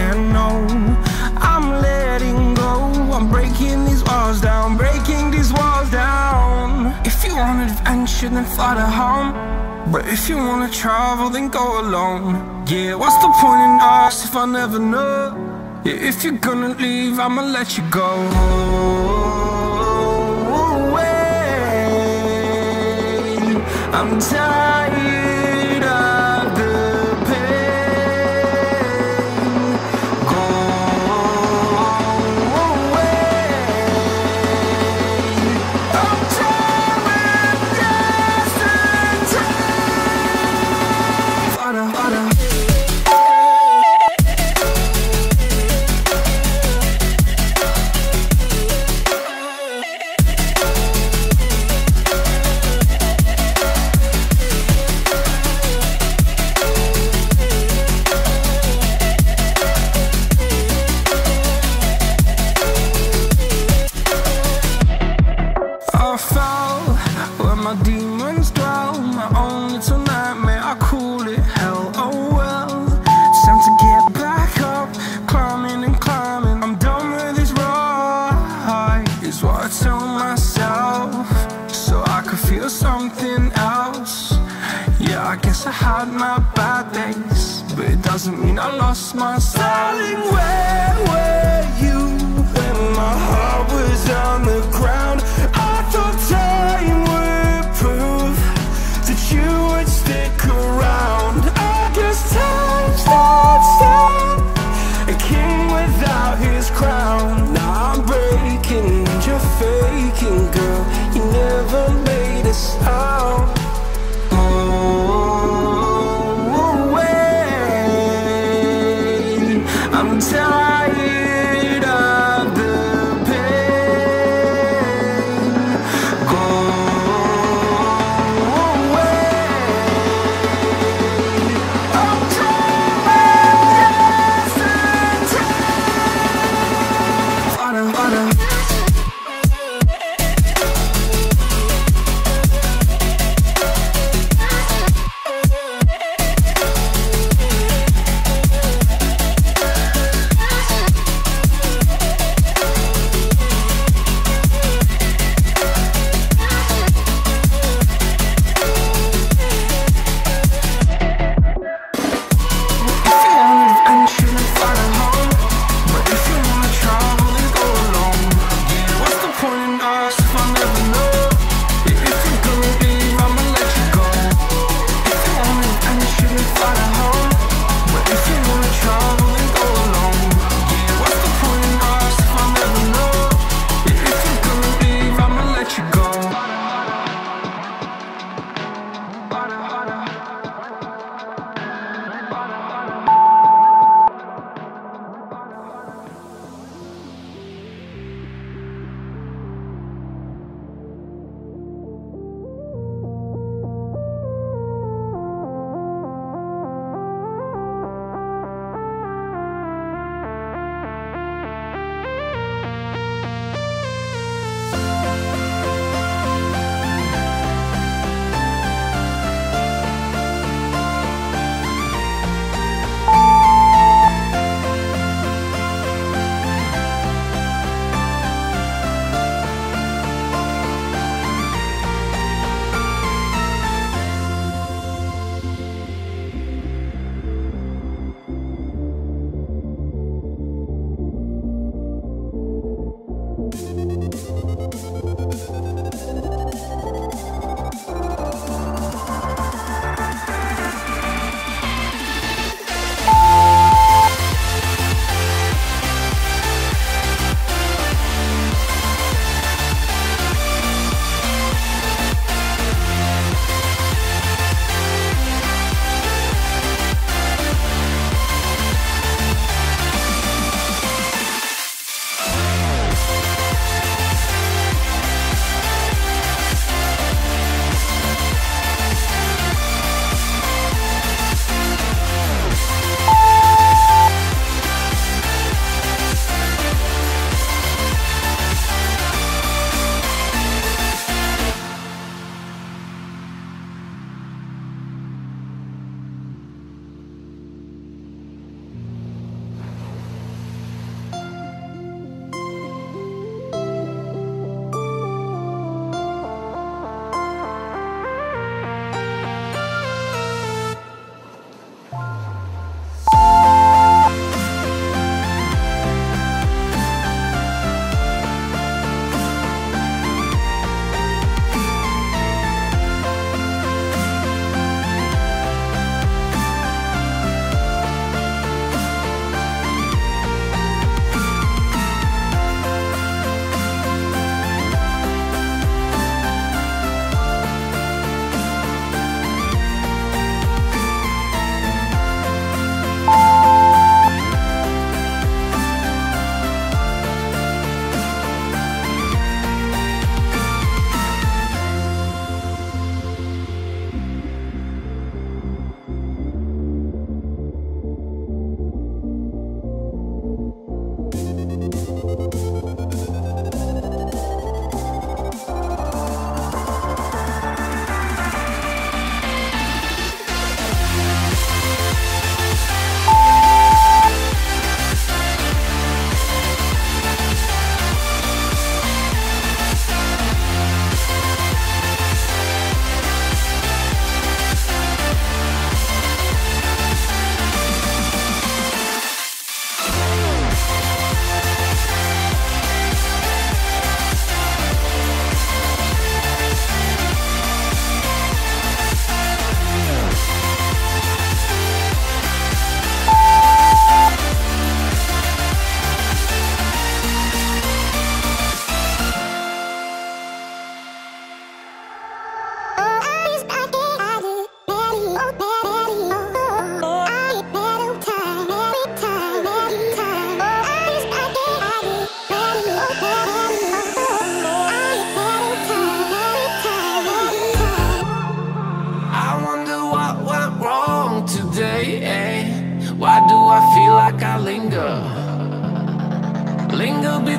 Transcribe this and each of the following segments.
and no, I'm letting go. I'm breaking these walls down, breaking these walls down. If you want adventure, then fly to home. But if you wanna travel, then go alone. Yeah, what's the point in us if I never know? Yeah, if you're gonna leave, I'ma let you go. I'm tired of the pain. Go away. I'm tired of yesterday. I fell where my demons dwell. My own little nightmare, I call it hell. Oh well, it's time to get back up. Climbing and climbing, I'm done with this ride, is what I tell myself, so I could feel something else. Yeah, I guess I had my bad days, but it doesn't mean I lost myself. Darling, where were you when my heart was on the ground? I thought time would prove that you would stick around. I guess time stands still, a king without his crown. Now I'm breaking and you're faking, girl. You never made a sound. Oh, wait, I'm tired of the pain. Go away. I'm tired of yesterday.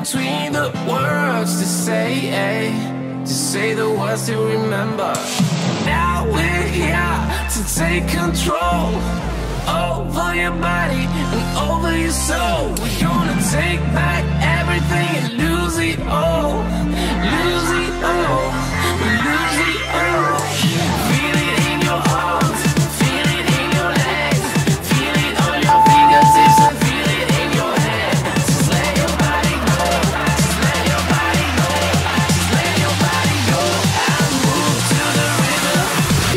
between the words to say the words to remember. Now we're here to take control over your body and over your soul. We're gonna take back everything and lose it all. Lose it all. Lose it all. Feel it in your arms, feel it in your legs, feel it on your fingertips and feel it in your head. Just let your body go, just let your body go, just let your body go and move to the rhythm.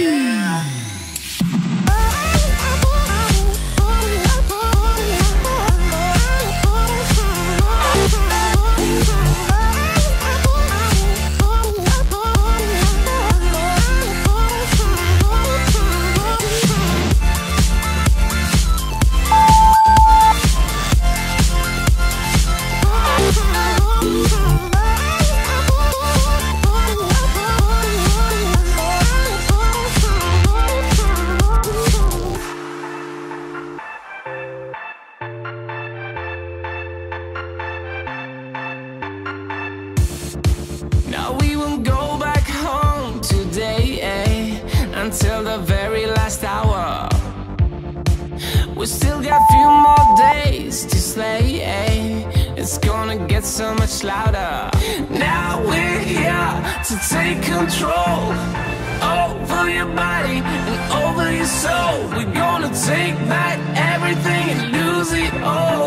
Now we won't go back home today, until the very last hour. We still got a few more days to slay, it's gonna get so much louder. Now we're here to take control over your body and over your soul. We're gonna take back everything and lose it all.